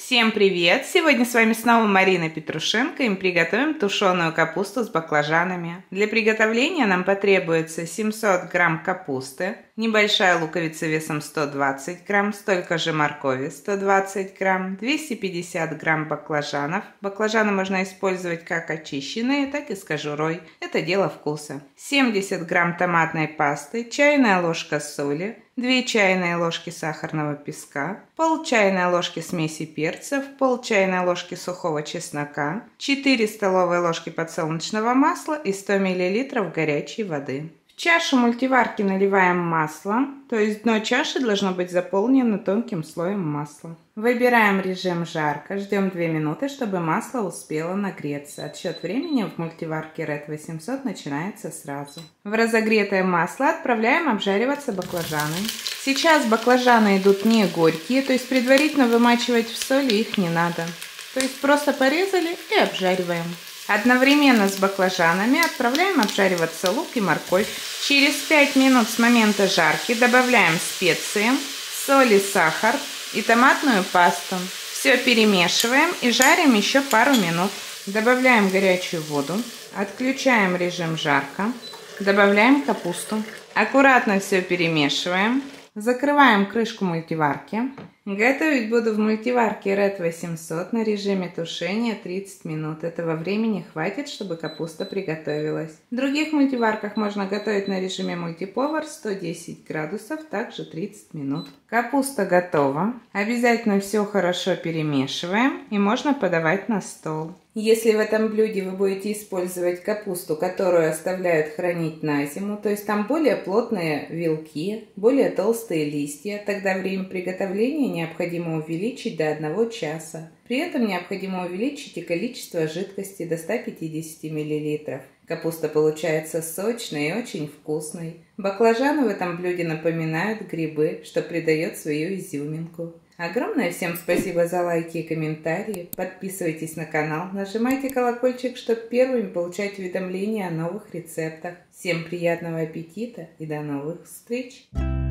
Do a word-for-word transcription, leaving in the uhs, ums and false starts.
Всем привет! Сегодня с вами снова Марина Петрушенко, и мы приготовим тушеную капусту с баклажанами. Для приготовления нам потребуется семьсот грамм капусты, небольшая луковица весом сто двадцать грамм, столько же моркови сто двадцать грамм, двести пятьдесят грамм баклажанов. Баклажаны можно использовать как очищенные, так и с кожурой. Это дело вкуса. семьдесят грамм томатной пасты, чайная ложка соли, две чайные ложки сахарного песка, пол чайной ложки смеси перцев, пол чайной ложки сухого чеснока, четыре столовые ложки подсолнечного масла и сто миллилитров горячей воды. В чашу мультиварки наливаем масло, то есть дно чаши должно быть заполнено тонким слоем масла. Выбираем режим жарко, ждем две минуты, чтобы масло успело нагреться. Отсчет времени в мультиварке ред восемьсот начинается сразу. В разогретое масло отправляем обжариваться баклажаны. Сейчас баклажаны идут не горькие, то есть предварительно вымачивать в соли их не надо. То есть просто порезали и обжариваем. Одновременно с баклажанами отправляем обжариваться лук и морковь. Через пять минут с момента жарки добавляем специи, соль и сахар и томатную пасту. Все перемешиваем и жарим еще пару минут. Добавляем горячую воду, отключаем режим жарко, добавляем капусту. Аккуратно все перемешиваем. Закрываем крышку мультиварки. Готовить буду в мультиварке ред восемьсот на режиме тушения тридцать минут. Этого времени хватит, чтобы капуста приготовилась. В других мультиварках можно готовить на режиме мультиповар сто десять градусов, также тридцать минут. Капуста готова. Обязательно все хорошо перемешиваем и можно подавать на стол. Если в этом блюде вы будете использовать капусту, которую оставляют хранить на зиму, то есть там более плотные вилки, более толстые листья, тогда время приготовления необходимо увеличить до одного часа. При этом необходимо увеличить и количество жидкости до ста пятидесяти миллилитров. Капуста получается сочной и очень вкусной. Баклажаны в этом блюде напоминают грибы, что придает свою изюминку. Огромное всем спасибо за лайки и комментарии. Подписывайтесь на канал, нажимайте колокольчик, чтобы первыми получать уведомления о новых рецептах. Всем приятного аппетита и до новых встреч!